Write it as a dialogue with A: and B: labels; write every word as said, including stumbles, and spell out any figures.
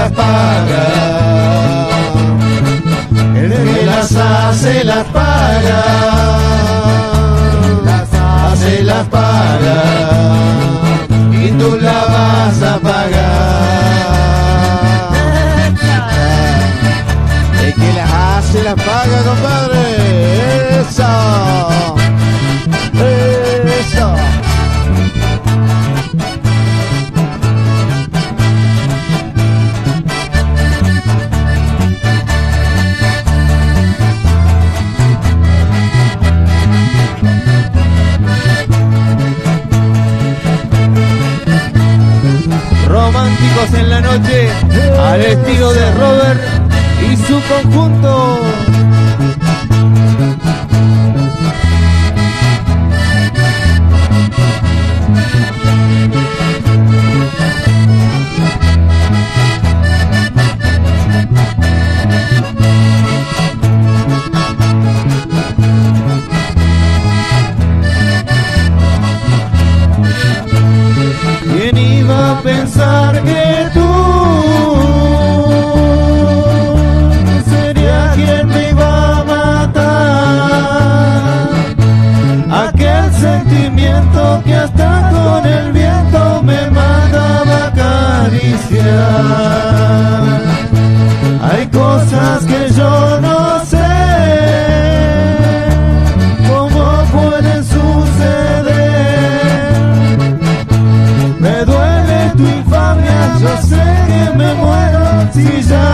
A: las paga. El que las hace las paga. Las hace las paga. Y tú la vas a pagar. El que las hace las paga, compadre. Eso. Eso. Románticos en la noche, al estilo de Robert y su conjunto. ¿Quién iba a pensar que tú serías quien me iba a matar? Aquel sentimiento que hasta con el viento me mandaba a acariciar. Hay cosas que yo no sé cómo pueden suceder. Me duele tu infamia, yo sé que me muero si ya